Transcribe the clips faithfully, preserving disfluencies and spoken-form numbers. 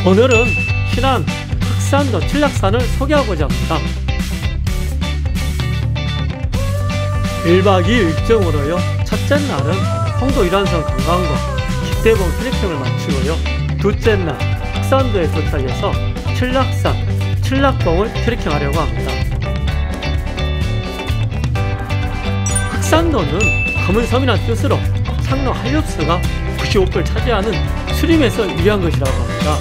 오늘은 신안 흑산도 칠락산을 소개하고자 합니다. 일박 이일 일정으로요. 첫째 날은 홍도 유람선 관광과 기대봉 트레킹을 마치고요. 둘째 날 흑산도에 도착해서 칠락산, 칠락봉을 트레킹하려고 합니다. 흑산도는 검은 섬이라는 뜻으로 상로 한렵수가 구십오 퍼센트를 차지하는 수림에서 유래한 것이라고 합니다.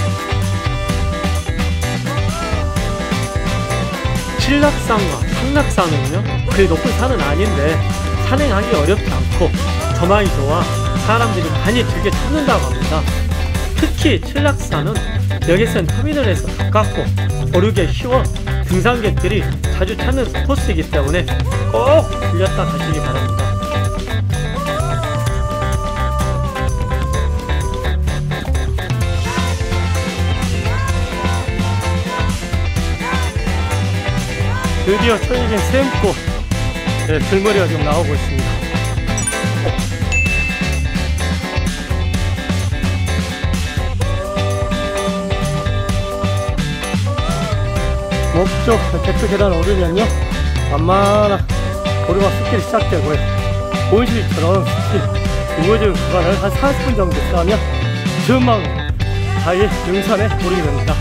칠락산과 상락산은요, 그리 높은 산은 아닌데 산행하기 어렵지 않고 조망이 좋아 사람들이 많이 즐겨 찾는다고 합니다. 특히 칠락산은 여객선 터미널에서 가깝고 오르기 쉬워 등산객들이 자주 찾는 코스이기 때문에 꼭 들렸다 가시기 바랍니다. 드디어 천이긴 샘꽃, 네, 들머리가 지금 나오고 있습니다. 목적 대표 계단 오르면요, 만만한 오르막 숲길이 시작되고요. 온실처럼 숲이 우거진 구간을 한 사십 분 정도 쌓으면 전망 다이 능선에 오르게 됩니다.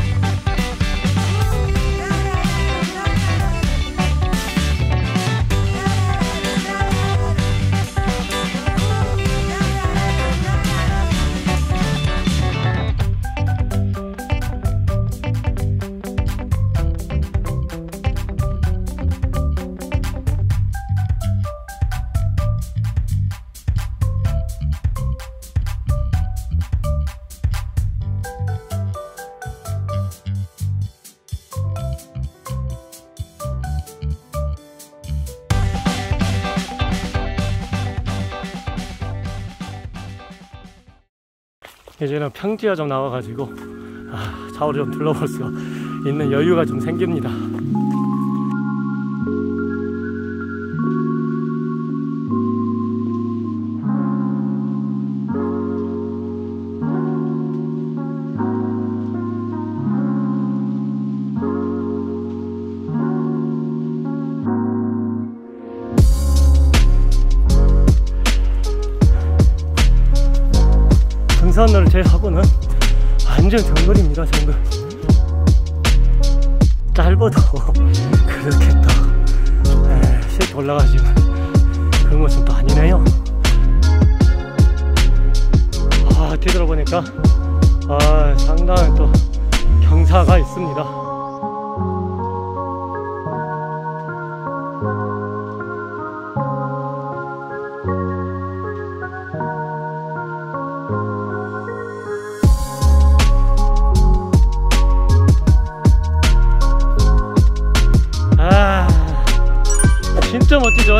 이제는 평지가 좀 나와가지고 아, 좌우를 좀 둘러볼 수 있는 여유가 좀 생깁니다. 등산로를 제외하고는 완전 정글입니다. 정글. 짧아도 그렇게 또 쉽게 올라가지만 그런 것은 또 아니네요. 아, 뒤돌아보니까 아, 상당히 또 경사가 있습니다. 진짜 멋지죠?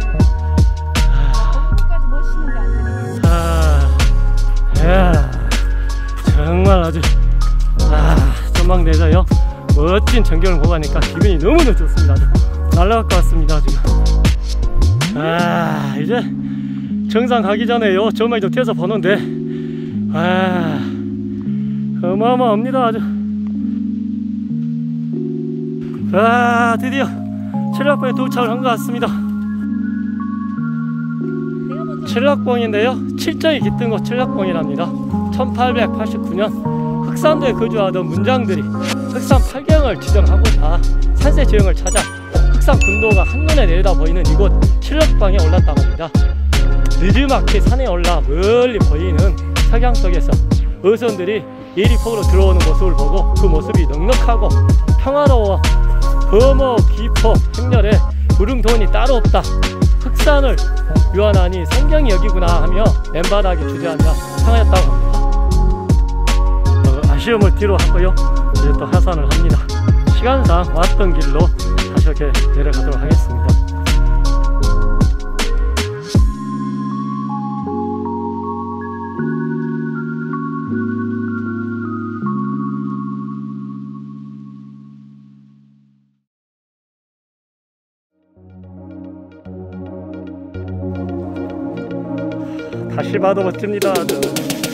한국까지 멋있는 게 안 되네. 아, 야, 정말 아주 아, 전망대에서요 멋진 전경을 보고 가니까 기분이 너무너무 좋습니다. 아주 날아갈 것 같습니다. 지금 아, 이제 정상 가기 전에요 전망이 좀 튀어서 보는데 아, 어마어마합니다. 아주 아, 드디어 칠락봉에 도착을 한 것 같습니다. 칠락봉인데요, 칠정이 깃든 곳 칠락봉이랍니다. 천팔백팔십구 년 흑산도에 거주하던 문장들이 흑산 팔경을 지정하고자 산세 지형을 찾아 흑산 군도가 한눈에 내려다 보이는 이곳 칠락봉에 올랐다고 합니다. 느지막이 산에 올라 멀리 보이는 석양 속에서 어선들이 예리폭으로 들어오는 모습을 보고 그 모습이 넉넉하고 평화로워 범어, 기포, 행렬에 구릉도원이 따로 없다. 흑산을 유한하니 성경이 여기구나 하며 맨바닥에 주저앉아 평하였다고 합니다. 어, 아쉬움을 뒤로 하고요, 이제 또 하산을 합니다. 시간상 왔던 길로 다시 이렇게 내려가도록 하겠습니다. 다시 봐도 멋집니다.